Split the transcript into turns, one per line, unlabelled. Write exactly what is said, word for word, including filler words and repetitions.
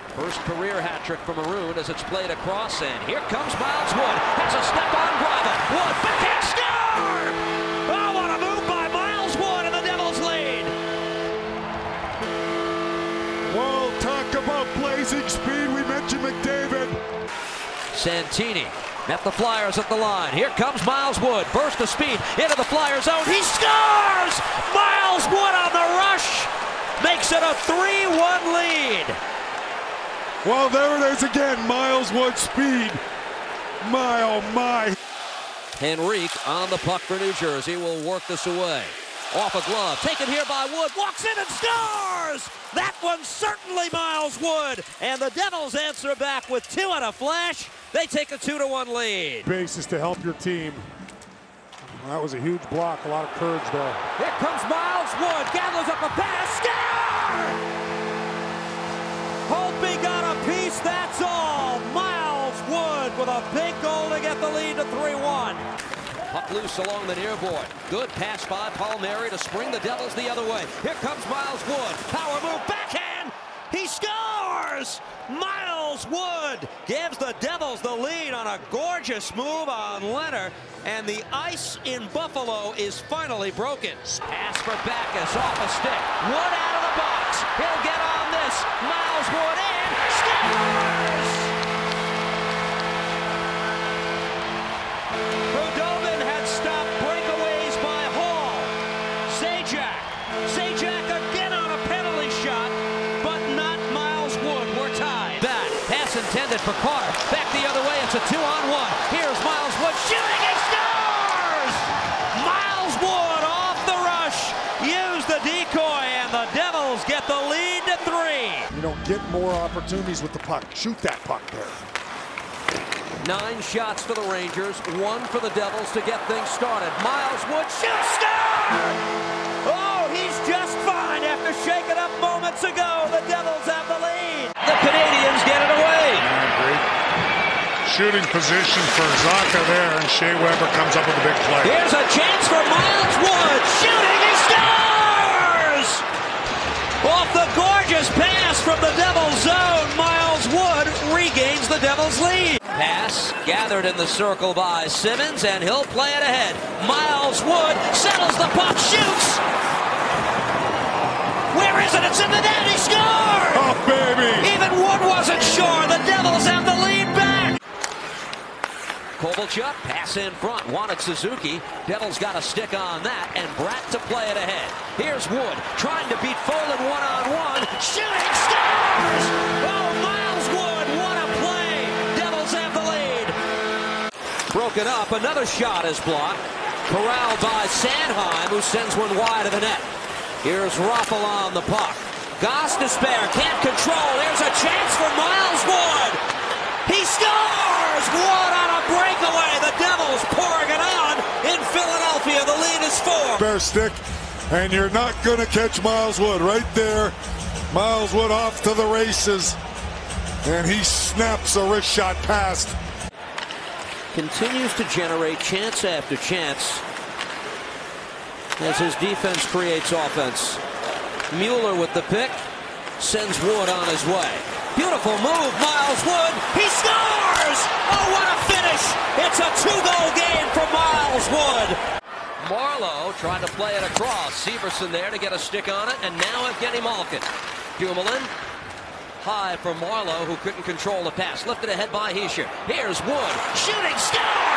First career hat trick for Maroon as it's played across, and here comes Miles Wood. Has a step on Bravo. Wood, backhand score! Oh, what a move by Miles Wood, and the Devils lead.
Well, talk about blazing speed. We mentioned McDavid.
Santini met the Flyers at the line. Here comes Miles Wood. Burst of speed into the Flyer zone. He scores! Miles Wood on the rush makes it a three one lead.
Well, there it is again. Miles Wood speed. My, oh my.
Henrique on the puck for New Jersey will work this away. Off a glove, taken here by Wood, walks in and scores! That one's certainly Miles Wood, and the Devils answer back with two on a flash. They take a two to one lead.
Bases to help your team. That was a huge block, a lot of courage there.
Here comes Miles Wood, gathers up a pass, score! Holtby got a piece, that's all. Miles Wood with a big goal to get the lead to three one. Puck loose along the near board. Good pass by Palmieri to spring the Devils the other way. Here comes Miles Wood. Power move, backhand. He scores! Miles Wood gives the Devils the lead on a gorgeous move on Leonard. And the ice in Buffalo is finally broken. Pass for Backes off a stick. Wood out of the box. He'll get on this. Miles Wood in. Scores! Khudobin had stopped breakaways by Hall. Zajac. Zajac again on a penalty shot, but not Miles Wood. We're tied. That pass intended for Carter. Back the other way. It's a two on one. Here's Miles Wood shooting. He scores! Miles Wood off the rush. Use the decoy, and the Devils get the lead to three.
You don't get more opportunities with the puck. Shoot that puck there.
Nine shots for the Rangers, one for the Devils to get things started. Miles Wood shoots, score! Oh, he's just fine after shaking up moments ago. The Devils have the lead. The Canadians get it away.
Great shooting position for Zacha there, and Shea Weber comes up with a big play.
Here's a chance for Miles Wood. Shooting, he scores! Off the gorgeous pass from the Devils zone, Miles Wood regains the Devils lead. Pass gathered in the circle by Simmons, and he'll play it ahead. Miles Wood settles the puck, shoots. Where is it? It's in the net. He scored!
Oh, baby!
Even Wood wasn't sure. The Devils have the lead back. Kovalchuk, pass in front, wanted Suzuki. Devils got a stick on that, and Bratt to play it ahead. Here's Wood, trying to beat Folin one-on-one. Shooting, scores! Oh, Miles Wood, what a play! Devils have the lead. Broken up, another shot is blocked. Corralled by Sanheim, who sends one wide of the net. Here's Raffl on the puck. Goss despair, can't control. There's a chance for Miles Wood. He scores! Wood on a breakaway. The Devils pouring it on in Philadelphia. The lead is four.
Bear stick, and you're not going to catch Miles Wood right there. Miles Wood off to the races, and he snaps a wrist shot past.
Continues to generate chance after chance as his defense creates offense. Mueller with the pick, sends Wood on his way. Beautiful move, Miles Wood. He scores! Oh, what a finish! It's a two-goal game for Miles Wood. Marleau tried to play it across. Severson there to get a stick on it, and now Evgeny Malkin. Dumoulin, high for Marleau, who couldn't control the pass. Lifted ahead by Hischier. Here's Wood. Shooting, score!